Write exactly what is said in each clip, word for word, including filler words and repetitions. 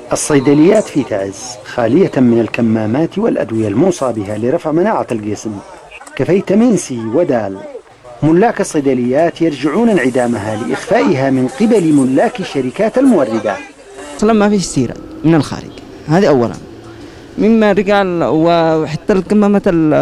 الصيدليات في تعز خالية من الكمامات والأدوية الموصى بها لرفع مناعة الجسم كفيتامين سي ودال. ملاك الصيدليات يرجعون انعدامها لإخفائها من قبل ملاك الشركات الموردة. أصلا ما فيش سيرة من الخارج، هذه أولا. مما رجع وحتى الكمامات ال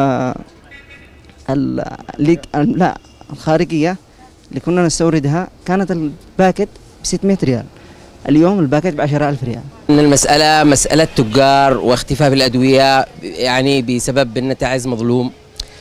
ال لا الخارجية اللي كنا نستوردها كانت الباكت ب ستمائة ريال، اليوم الباكت ب عشرة آلاف ريال. إن المسألة مسألة تجار واختفاء بالأدوية، يعني بسبب أن تعز مظلوم.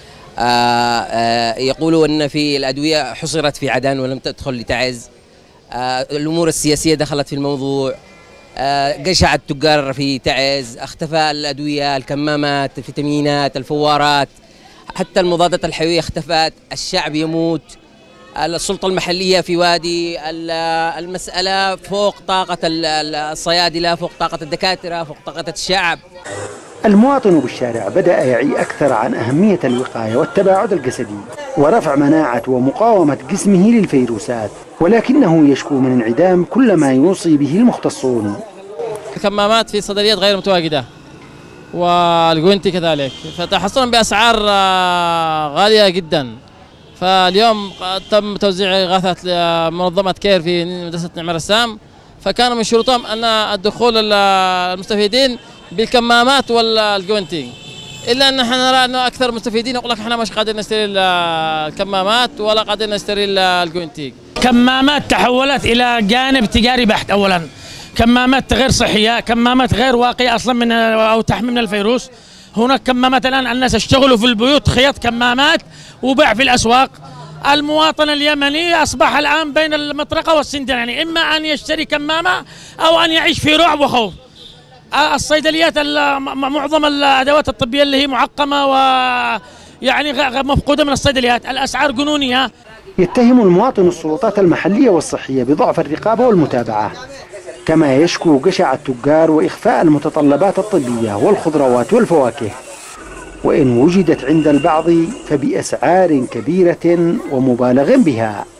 آآ آآ يقولوا أن في الأدوية حصرت في عدن ولم تدخل لتعز. الأمور السياسية دخلت في الموضوع. جشع التجار في تعز، اختفى الأدوية، الكمامات، الفيتامينات، الفوارات، حتى المضادات الحيوية اختفت. الشعب يموت، السلطة المحلية في وادي. المسألة فوق طاقة الصيادلة، فوق طاقة الدكاترة، فوق طاقة الشعب. المواطن بالشارع بدأ يعي أكثر عن أهمية الوقاية والتباعد الجسدي ورفع مناعة ومقاومة جسمه للفيروسات، ولكنه يشكو من انعدام كل ما يوصي به المختصون. الكمامات في الصيدليات غير متواجدة، والجوينتي كذلك، فتحصلهم بأسعار غالية جدا. فاليوم تم توزيع إغاثات لمنظمة كير في مدرسة نعم رسام، فكان من شروطهم أن الدخول المستفيدين بالكمامات والجوينتي، إلا أن احنا نرى أنه أكثر مستفيدين يقول لك احنا مش قادرين نشتري الكمامات ولا قادرين نشتري الجوينتي. كمامات تحولت إلى جانب تجاري بحت. أولا كمامات غير صحية، كمامات غير واقية أصلا من أو تحمي من الفيروس. هناك كمامات الآن الناس اشتغلوا في البيوت خياط كمامات وباع في الأسواق. المواطن اليمني أصبح الآن بين المطرقة والسندان، يعني إما أن يشتري كمامة أو أن يعيش في رعب وخوف. الصيدليات معظم الأدوات الطبية اللي هي معقمة ويعني مفقودة من الصيدليات، الأسعار جنونية. يتهم المواطن السلطات المحلية والصحية بضعف الرقابة والمتابعة، كما يشكو جشع التجار وإخفاء المتطلبات الطبية والخضروات والفواكه، وإن وجدت عند البعض فبأسعار كبيرة ومبالغ بها.